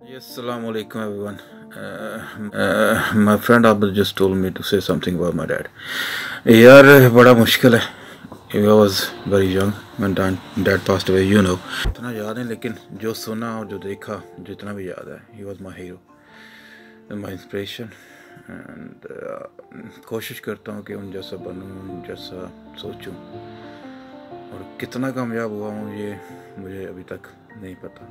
Yes, Assalamu alaikum everyone. My friend Abdul just told me to say something about my dad. यार बड़ा मुश्किल है. He was very young when dad passed away, you know. इतना याद नहीं लेकिन जो सुना और जो देखा जितना भी याद है, he was my hero and my inspiration. And कोशिश करता हूँ कि उन जैसा बनूँ, उन जैसा सोचूं. और कितना कामयाब हुआ हूँ ये मुझे अभी तक नहीं पता.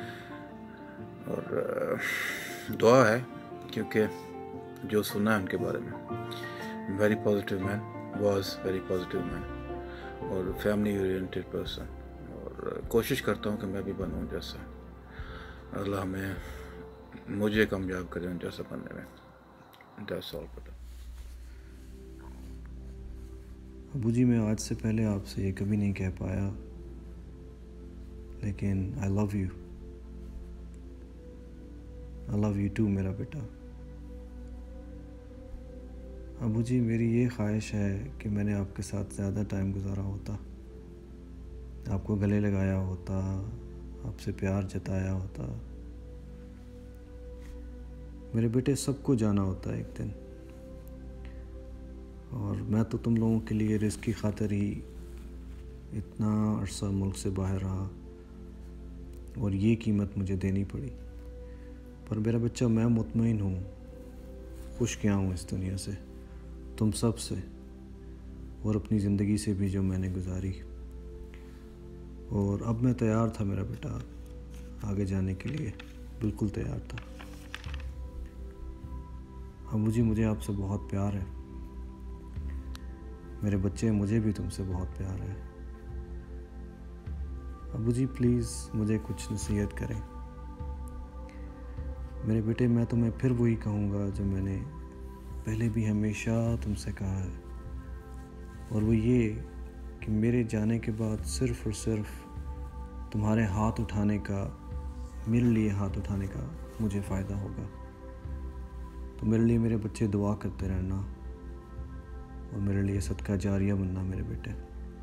और दुआ है क्योंकि जो सुना है उनके बारे में, very positive man, was very positive man और फैमिली ओरिएंटेड पर्सन. और कोशिश करता हूँ कि मैं भी बनूँ जैसा. अल्लाह में मुझे कामयाब करे उन जैसा बनने में. That's all. अबू जी, मैं आज से पहले आपसे ये कभी नहीं कह पाया, लेकिन आई लव यू टू मेरा बेटा. अबू जी, मेरी ये ख्वाहिश है कि मैंने आपके साथ ज़्यादा टाइम गुजारा होता, आपको गले लगाया होता, आपसे प्यार जताया होता. मेरे बेटे, सबको जाना होता है एक दिन, और मैं तो तुम लोगों के लिए रिस्क की खातिर ही इतना अरसा मुल्क से बाहर रहा और ये कीमत मुझे देनी पड़ी. पर मेरा बच्चा, मैं मुतमईन हूँ, खुश क्या हूँ इस दुनिया से, तुम सब से और अपनी ज़िंदगी से भी जो मैंने गुजारी. और अब मैं तैयार था मेरा बेटा, आगे जाने के लिए बिल्कुल तैयार था. अबू जी, मुझे आपसे बहुत प्यार है. मेरे बच्चे, मुझे भी तुमसे बहुत प्यार है. अबू जी, प्लीज़ मुझे कुछ नसीहत करें. मेरे बेटे, मैं तुम्हें फिर वही कहूँगा जो मैंने पहले भी हमेशा तुमसे कहा है, और वो ये कि मेरे जाने के बाद सिर्फ़ और सिर्फ तुम्हारे हाथ उठाने का, मेरे लिए हाथ उठाने का मुझे फ़ायदा होगा. तो मेरे लिए मेरे बच्चे दुआ करते रहना और मेरे लिए सदका जारिया बनना मेरे बेटे.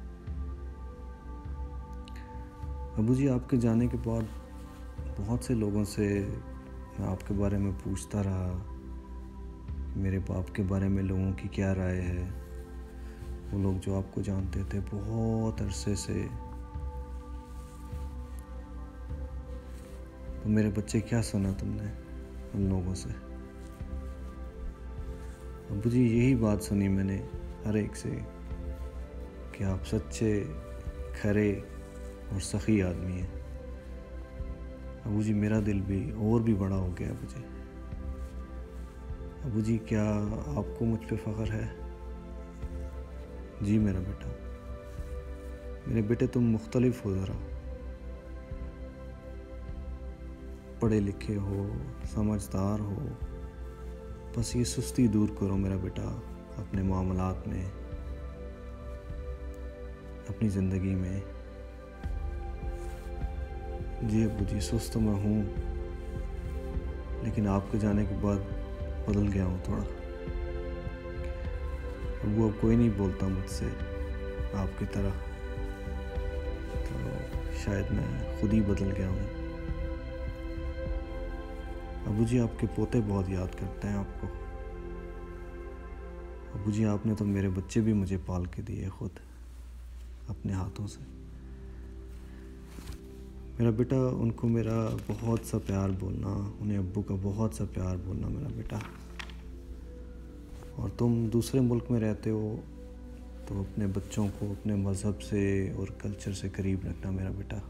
अबू जी, आपके जाने के बाद बहुत से लोगों से मैं आपके बारे में पूछता रहा, मेरे बाप के बारे में लोगों की क्या राय है. वो लोग जो आपको जानते थे बहुत अरसे से. तो मेरे बच्चे, क्या सुना तुमने उन लोगों से? अबू जी, यही बात सुनी मैंने हर एक से कि आप सच्चे, खरे और सखी आदमी हैं. अबू जी, मेरा दिल भी और भी बड़ा हो गया. अबू जी, अबू जी, क्या आपको मुझ पे फ़ख्र है? जी मेरा बेटा. मेरे बेटे, तुम मुख्तलिफ हो, ज़रा पढ़े लिखे हो, समझदार हो. बस ये सुस्ती दूर करो मेरा बेटा अपने मामलात में, अपनी ज़िंदगी में. जी अबू जी, सुस्त तो मैं हूँ, लेकिन आपके जाने के बाद बदल गया हूँ थोड़ा. अबू, अब कोई नहीं बोलता मुझसे आपकी तरह, तो शायद मैं खुद ही बदल गया हूँ. अबू जी, आपके पोते बहुत याद करते हैं आपको. अबू जी, आपने तो मेरे बच्चे भी मुझे पाल के दिए खुद अपने हाथों से. मेरा बेटा, उनको मेरा बहुत सा प्यार बोलना, उन्हें अब्बू का बहुत सा प्यार बोलना मेरा बेटा. और तुम दूसरे मुल्क में रहते हो तो अपने बच्चों को अपने मज़हब से और कल्चर से करीब रखना मेरा बेटा.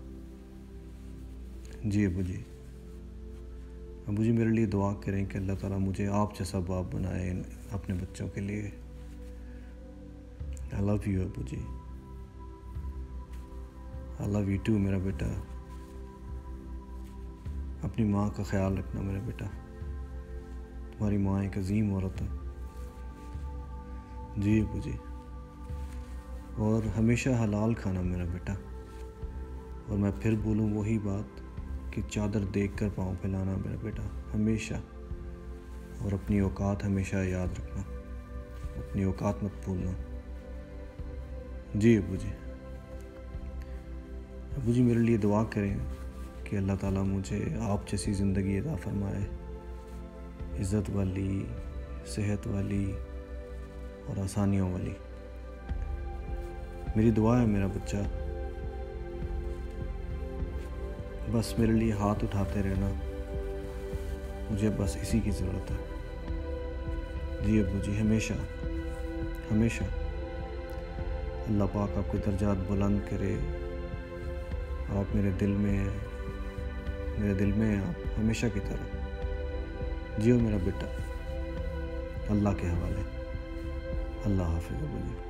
जी अबू जी. अबू जी, मेरे लिए दुआ करें कि अल्लाह ताला मुझे आप जैसा बाप बनाए अपने बच्चों के लिए. I love you Abu ji. I love you too मेरा बेटा. अपनी माँ का ख्याल रखना मेरा बेटा. तुम्हारी माँ एक अजीम औरत है. जी अबू जी. और हमेशा हलाल खाना मेरा बेटा. और मैं फिर बोलूँ वही बात कि चादर देखकर पाँव फैलाना मेरा बेटा, हमेशा. और अपनी औकात हमेशा याद रखना, अपनी औकात मत भूलना. जी अबू जी. अबू जी, मेरे लिए दुआ करें कि अल्लाह ताला मुझे आप जैसी ज़िंदगी अता फ़रमाए, इज़्ज़त वाली, सेहत वाली और आसानियों वाली। मेरी दुआ है मेरा बच्चा, बस मेरे लिए हाथ उठाते रहना, मुझे बस इसी की ज़रूरत है। जी अब्बू जी, हमेशा हमेशा अल्लाह पाक आपके दर्जात बुलंद करे। आप मेरे दिल में हैं आप हमेशा की तरह। जियो मेरा बेटा, अल्लाह के हवाले। अल्लाह हाफ़िज़ अब्बू जी।